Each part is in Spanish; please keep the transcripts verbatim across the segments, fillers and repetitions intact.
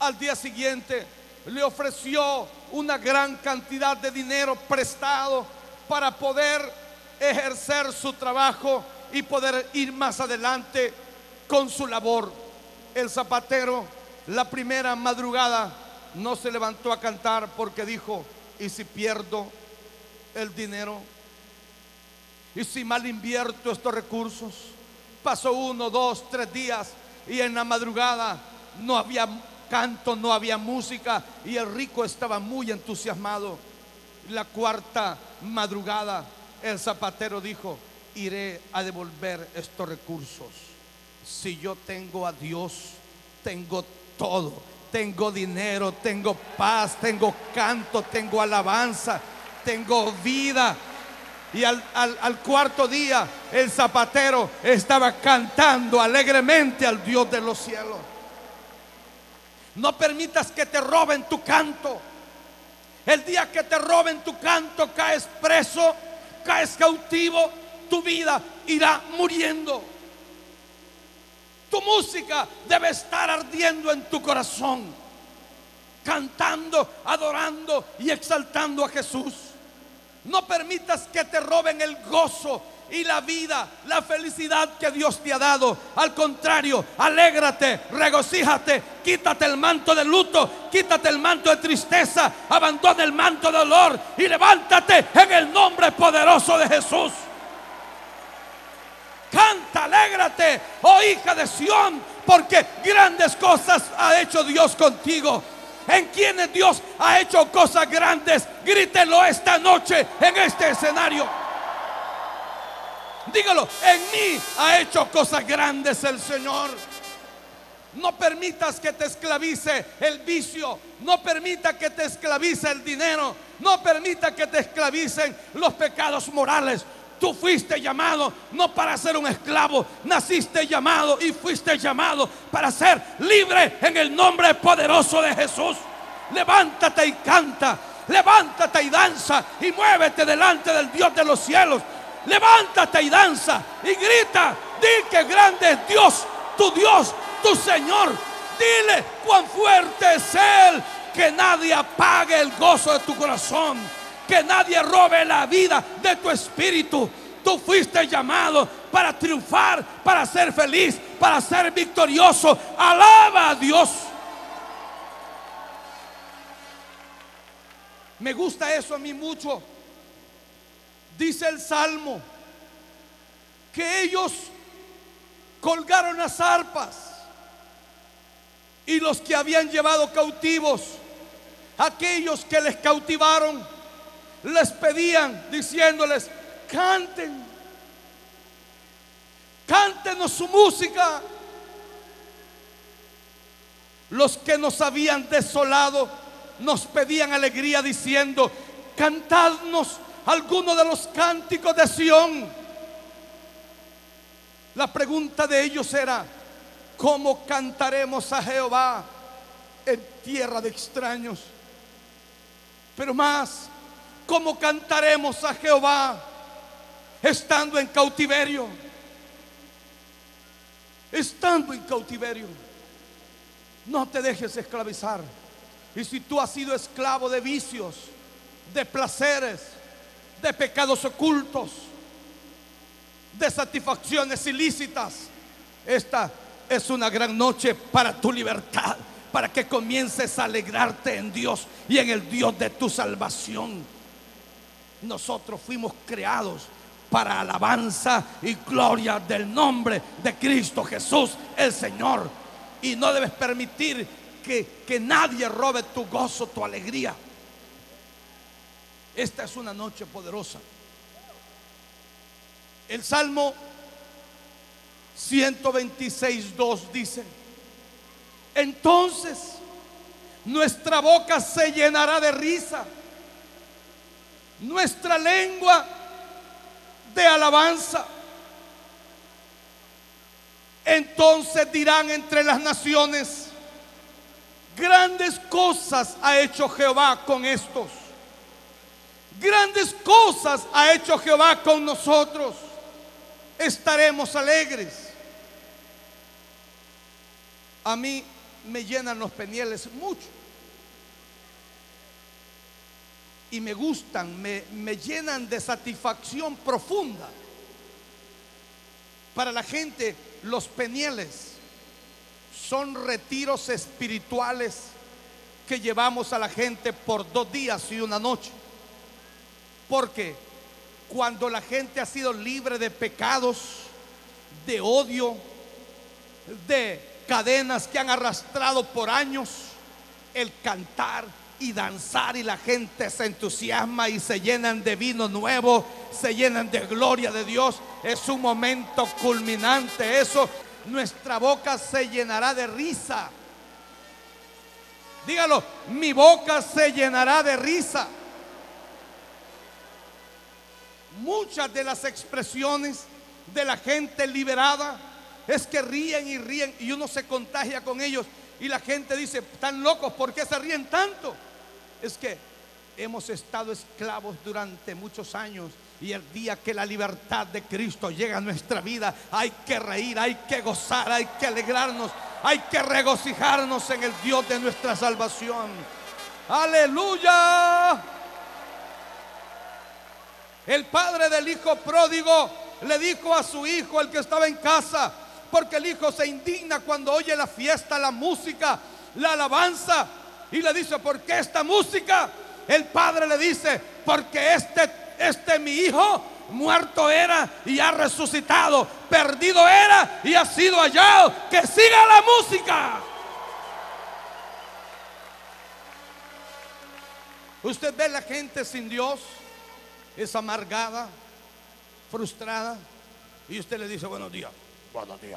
Al día siguiente le ofreció una gran cantidad de dinero prestado para poder ejercer su trabajo y poder ir más adelante con su labor. El zapatero, la primera madrugada, no se levantó a cantar porque dijo: ¿y si pierdo el dinero? ¿Y si mal invierto estos recursos? Pasó uno, dos, tres días y en la madrugada no había canto, no había música y el rico estaba muy entusiasmado. La cuarta madrugada el zapatero dijo: iré a devolver estos recursos. Si yo tengo a Dios, tengo todo. Tengo dinero, tengo paz, tengo canto, tengo alabanza, tengo vida. Y al, al, al cuarto día el zapatero estaba cantando alegremente al Dios de los cielos. No permitas que te roben tu canto. El día que te roben tu canto, caes preso, caes cautivo, tu vida irá muriendo. Tu música debe estar ardiendo en tu corazón, cantando, adorando y exaltando a Jesús. No permitas que te roben el gozo y la vida, la felicidad que Dios te ha dado. Al contrario, alégrate, regocíjate, quítate el manto de luto, quítate el manto de tristeza, abandona el manto de dolor y levántate en el nombre poderoso de Jesús. Canta, alégrate, oh hija de Sión, porque grandes cosas ha hecho Dios contigo. En quienes Dios ha hecho cosas grandes, grítelo esta noche en este escenario. Dígalo: en mí ha hecho cosas grandes el Señor. No permitas que te esclavice el vicio. No permita que te esclavice el dinero. No permita que te esclavicen los pecados morales. Tú fuiste llamado no para ser un esclavo, naciste llamado y fuiste llamado para ser libre en el nombre poderoso de Jesús. Levántate y canta, levántate y danza y muévete delante del Dios de los cielos. Levántate y danza y grita, di que grande es Dios, tu Dios, tu Señor. Dile cuán fuerte es Él, que nadie apague el gozo de tu corazón, que nadie robe la vida de tu espíritu. Tú fuiste llamado para triunfar, para ser feliz, para ser victorioso. Alaba a Dios. Me gusta eso a mí mucho. Dice el Salmo que ellos colgaron las arpas y los que habían llevado cautivos, aquellos que les cautivaron, les pedían diciéndoles: canten, cántenos su música. Los que nos habían desolado nos pedían alegría diciendo: cantadnos alguno de los cánticos de Sión. La pregunta de ellos era: ¿cómo cantaremos a Jehová en tierra de extraños? Pero más, ¿cómo cantaremos a Jehová estando en cautiverio? Estando en cautiverio. No te dejes esclavizar. Y si tú has sido esclavo de vicios, de placeres, de pecados ocultos, de satisfacciones ilícitas, esta es una gran noche para tu libertad, para que comiences a alegrarte en Dios y en el Dios de tu salvación. Nosotros fuimos creados para alabanza y gloria del nombre de Cristo Jesús el Señor. Y no debes permitir que, que nadie robe tu gozo, tu alegría. Esta es una noche poderosa. El Salmo ciento veintiséis, dos dice: entonces nuestra boca se llenará de risa, nuestra lengua de alabanza. Entonces dirán entre las naciones: grandes cosas ha hecho Jehová con estos. Grandes cosas ha hecho Jehová con nosotros. Estaremos alegres. A mí me llenan los Penieles mucho. Y me gustan, me, me llenan de satisfacción profunda. Para la gente, los Penieles son retiros espirituales que llevamos a la gente por dos días y una noche. Porque cuando la gente ha sido libre de pecados, de odio, de cadenas que han arrastrado por años, el cantar y danzar, y la gente se entusiasma y se llenan de vino nuevo, se llenan de gloria de Dios, es un momento culminante. Eso, nuestra boca se llenará de risa. Dígalo, mi boca se llenará de risa. Muchas de las expresiones de la gente liberada es que ríen y ríen, y uno se contagia con ellos, y la gente dice: están locos, ¿por qué se ríen tanto? Es que hemos estado esclavos durante muchos años, y el día que la libertad de Cristo llega a nuestra vida, hay que reír, hay que gozar, hay que alegrarnos, hay que regocijarnos en el Dios de nuestra salvación. Aleluya. El padre del hijo pródigo le dijo a su hijo, el que estaba en casa, porque el hijo se indigna cuando oye la fiesta, la música, la alabanza, y le dice: ¿por qué esta música? El padre le dice: porque este, este mi hijo muerto era y ha resucitado, perdido era y ha sido hallado. Que siga la música. Usted ve la gente sin Dios, es amargada, frustrada, y usted le dice: buenos días. Buenos días.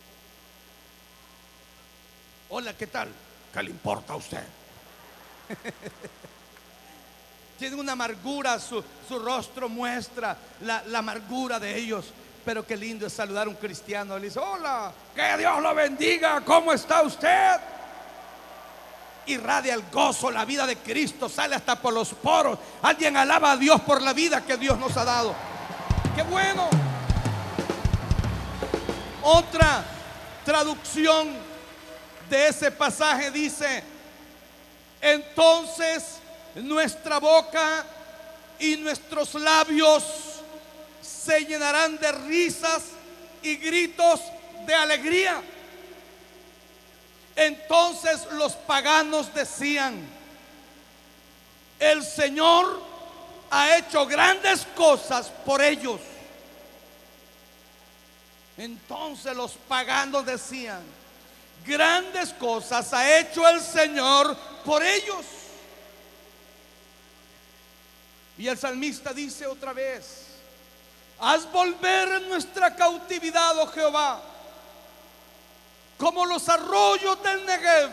Hola, ¿qué tal? ¿Qué le importa a usted? Tiene una amargura, su, su rostro muestra la, la amargura de ellos. Pero qué lindo es saludar a un cristiano. Le dice: hola, que Dios lo bendiga, ¿cómo está usted? Irradia el gozo, la vida de Cristo sale hasta por los poros. Alguien alaba a Dios por la vida que Dios nos ha dado. ¡Qué bueno! Otra traducción de ese pasaje dice: entonces nuestra boca y nuestros labios se llenarán de risas y gritos de alegría. Entonces los paganos decían: el Señor ha hecho grandes cosas por ellos. Entonces los paganos decían: grandes cosas ha hecho el Señor por ellos. Y el salmista dice otra vez: haz volver nuestra cautividad, oh Jehová, como los arroyos del Negev.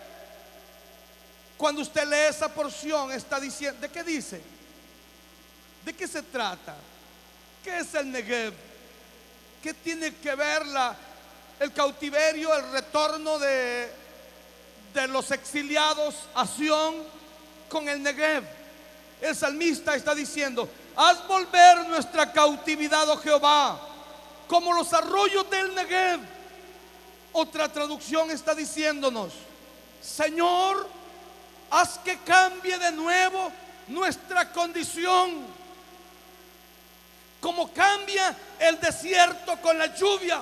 Cuando usted lee esa porción, está diciendo, ¿de qué dice? ¿De qué se trata? ¿Qué es el Negev? ¿Qué tiene que ver la, el cautiverio, el retorno de, de los exiliados a Sión con el Negev? El salmista está diciendo: haz volver nuestra cautividad, oh Jehová, como los arroyos del Negev. Otra traducción está diciéndonos: Señor, haz que cambie de nuevo nuestra condición, como cambia el desierto con las lluvias.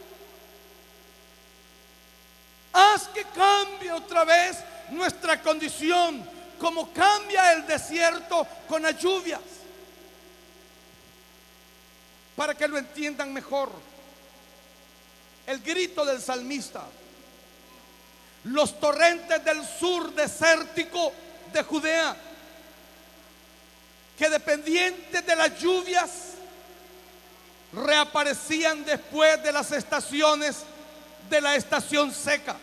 Haz que cambie otra vez nuestra condición, como cambia el desierto con las lluvias. Para que lo entiendan mejor, el grito del salmista: los torrentes del sur desértico de Judea, que dependientes de las lluvias reaparecían después de las estaciones de la estación seca.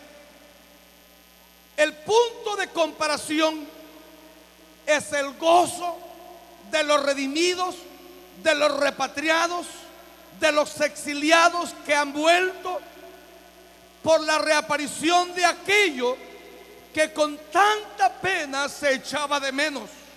El punto de comparación es el gozo de los redimidos, de los repatriados, de los exiliados que han vuelto por la reaparición de aquello que con tanta pena se echaba de menos.